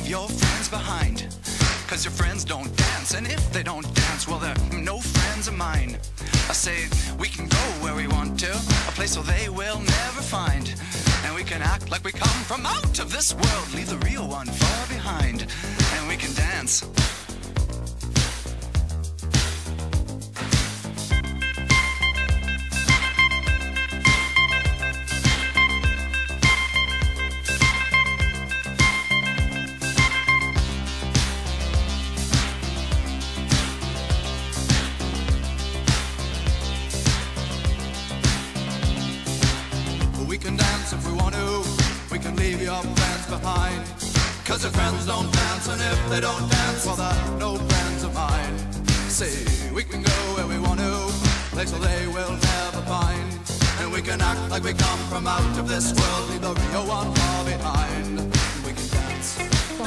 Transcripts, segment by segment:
leave your friends behind. Cause your friends don't dance, and if they don't dance, well, they're no friends of mine. I say we can go where we want to, a place where they will never find. And we can act like we come from out of this world, leave the real one far behind. And we can dance. We can dance if we want to, we can leave your friends behind. Cause your friends don't dance, and if they don't dance, well, they're no friends of mine. See, we can go where we want to, place where they will never find. And we can act like we come from out of this world, leave the real one far behind. We can dance.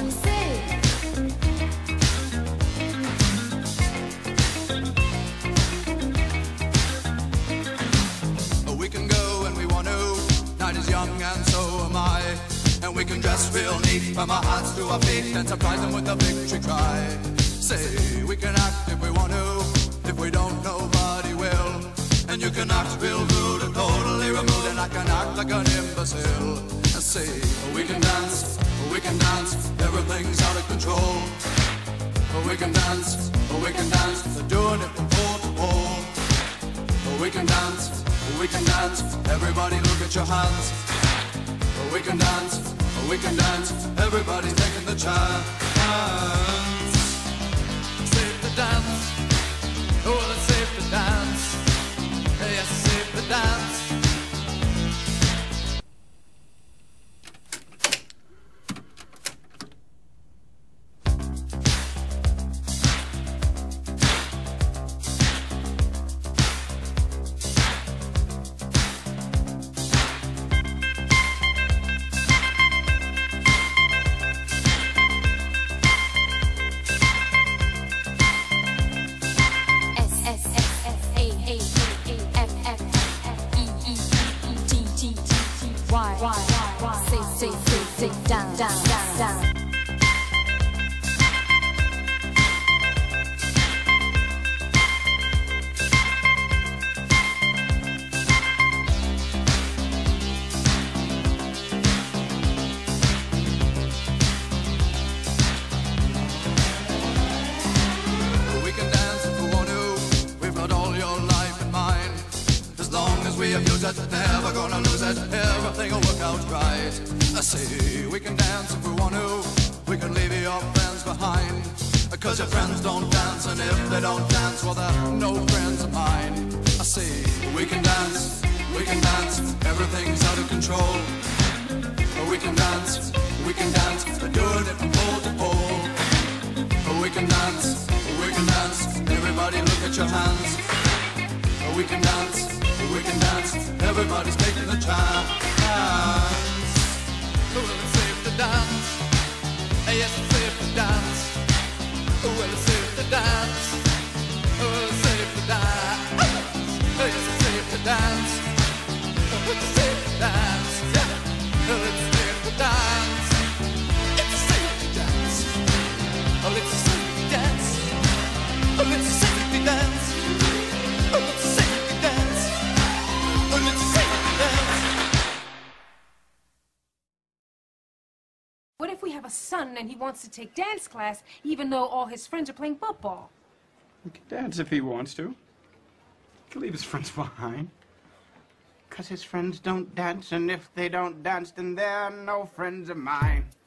We can go when we want to, night is young and so am I. And we can dress real neat from our hearts to our feet and surprise them with a victory cry. Say, we can act if we want to, if we don't, nobody will. And you can act real rude and totally removed, and I can act like an imbecile. And say, we can dance, everything's out of control. We can dance, they're doing it from pole to pole. We can dance, everybody look at your hands. We can dance, everybody's taking the chance. Safe to dance, oh, it's safe to dance. Yes, it's safe to dance. Say, down, down, down, down. We can dance if we want to, we've got all your life in mind. As long as we abuse it, never gonna lose it, everything will work out right. I say, we can dance if we want to, we can leave your friends behind. Cause your friends don't dance, and if they don't dance, well, they're no friends of mine. I say, we can dance, everything's out of control. We can dance, they're doing it from pole to pole. We can dance, everybody look at your hands. We can dance, everybody's taking the chance. Well, it's safe to dance. Yes, it's safe to dance. Well, it's safe to dance. Well, it's safe to dance. Yes, it's safe to dance. It's safe to dance. Yeah. Well, it's safe to dance. It's safe to dance. Oh, it's safe to dance. Oh, it's safe to dance. Oh, it's safe to dance. Oh, it's safe to dance. What if we have a son and he wants to take dance class even though all his friends are playing football? He can dance if he wants to. He can leave his friends behind. Cause his friends don't dance, and if they don't dance, then they're no friends of mine.